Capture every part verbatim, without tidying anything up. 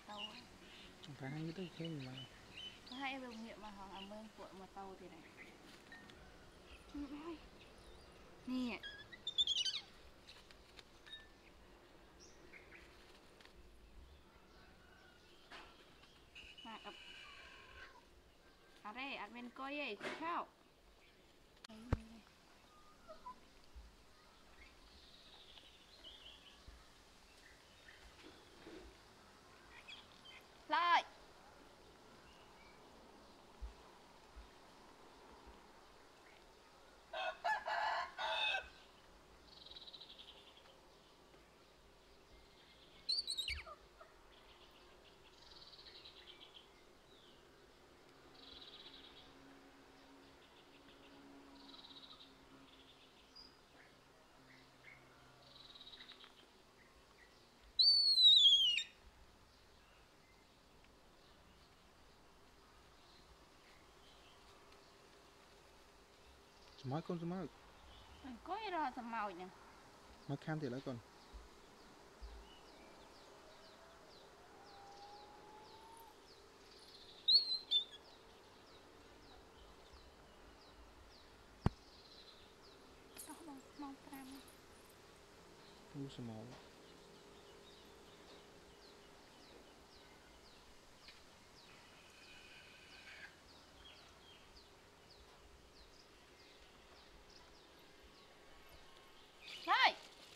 tàu chúng ta hay tới khen mà có hai đồng nghiệp mà họ làm ơn của một tàu thì này nè mà ập ở đây ăn bên coi ấy sao lại nói con nói coi ra thầm màu nhỉ nói khan thì lấy con mong pram u small lại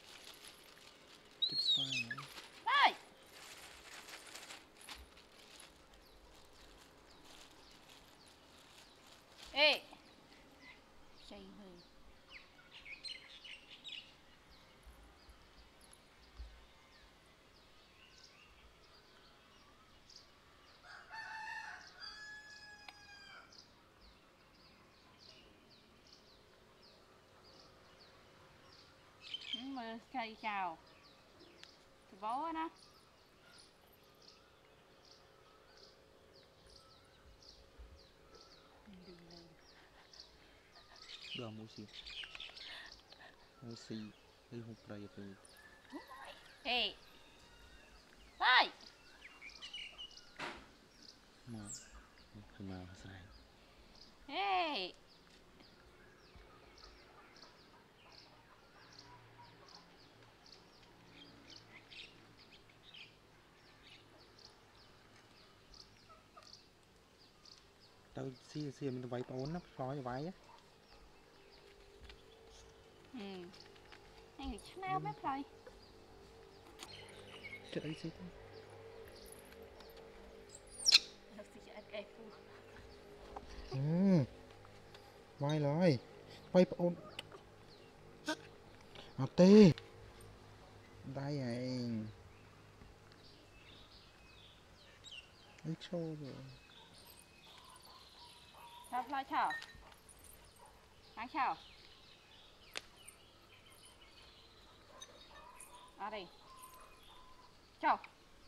it's fine man. lại ê chạy hơi mà cây chào thì bó nó đưa mua xì mua xì đi hụt rồi rồi ê lại mà phải mà sai ê tao xì xì mình vay ổn lắm nói vay á ừ anh smell mấy play chết ấy xí nó sẽ ăn cái phu ừ vay rồi vay ổn à tê đây này ấy trâu rồi chào play chào hãy chào ở đây chào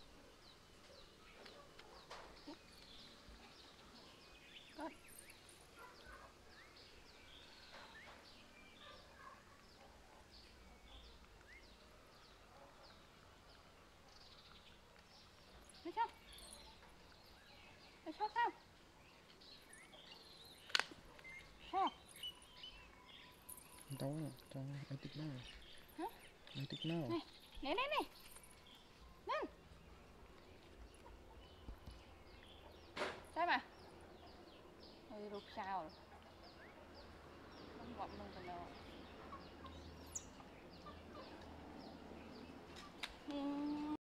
Đi sao? Đi sao sao? Sao? đâu nè đâu anh tích nào Hả? anh tích nào Này, này này này. Lên. Sao mà? Hơi rụt sao rồi. Không vọng luôn rồi nào. Hmm.